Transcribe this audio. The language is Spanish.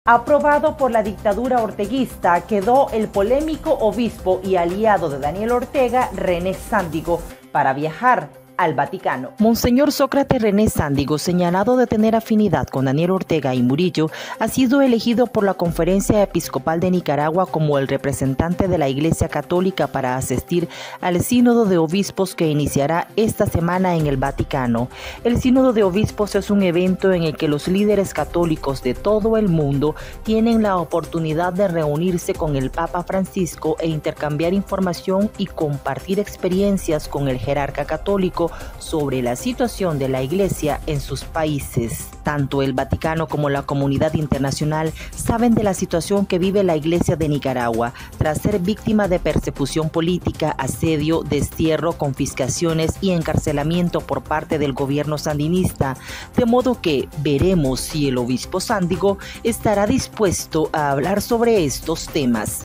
Aprobado por la dictadura orteguista, quedó el polémico obispo y aliado de Daniel Ortega, René Sándigo, para viajar al Vaticano. Monseñor Sócrates René Sándigo, señalado de tener afinidad con Daniel Ortega y Murillo, ha sido elegido por la Conferencia Episcopal de Nicaragua como el representante de la Iglesia Católica para asistir al Sínodo de Obispos que iniciará esta semana en el Vaticano. El Sínodo de Obispos es un evento en el que los líderes católicos de todo el mundo tienen la oportunidad de reunirse con el Papa Francisco e intercambiar información y compartir experiencias con el jerarca católico sobre la situación de la Iglesia en sus países. Tanto el Vaticano como la comunidad internacional saben de la situación que vive la Iglesia de Nicaragua tras ser víctima de persecución política, asedio, destierro, confiscaciones y encarcelamiento por parte del gobierno sandinista, de modo que veremos si el obispo Sándigo estará dispuesto a hablar sobre estos temas.